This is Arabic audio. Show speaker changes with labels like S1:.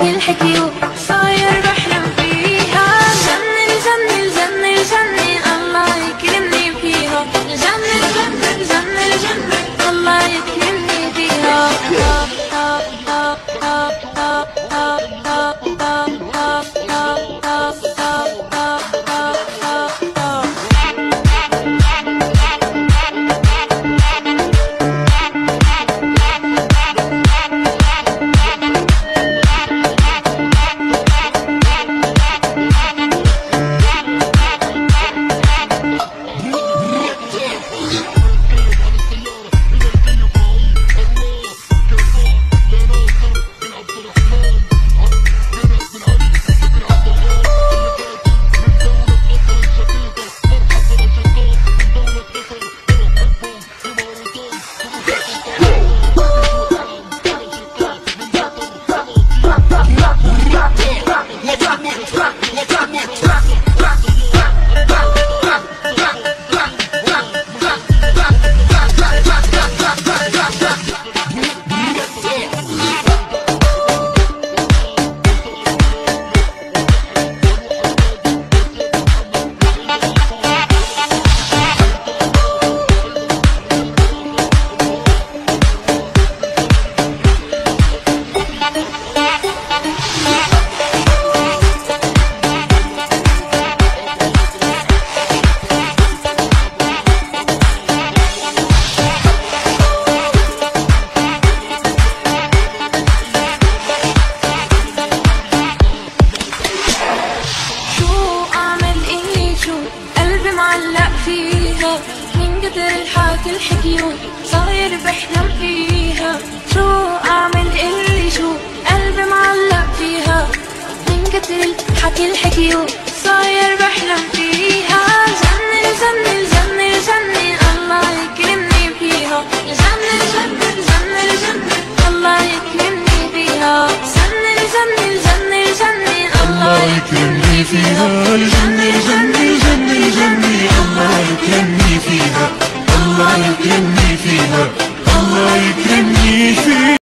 S1: الحكيو صاير بحلم فيها. جنن جنن جنن جنن الله يكرمني فيها. جنن جنن جنن جنن الله يكرمني فيها. معلق فيها من كتر الحكي الحكيو صاير بحلم فيها. شو اعمل اللي شو قلبي معلق فيها من كتر الحكي الحكيو صاير بحلم فيها. جنن جنن جنن جنن الله يكرمني فيها. جنن جنن جنن جنن الله يكرمني فيها. جنن جنن جنن جنن الله يكرمني فيها.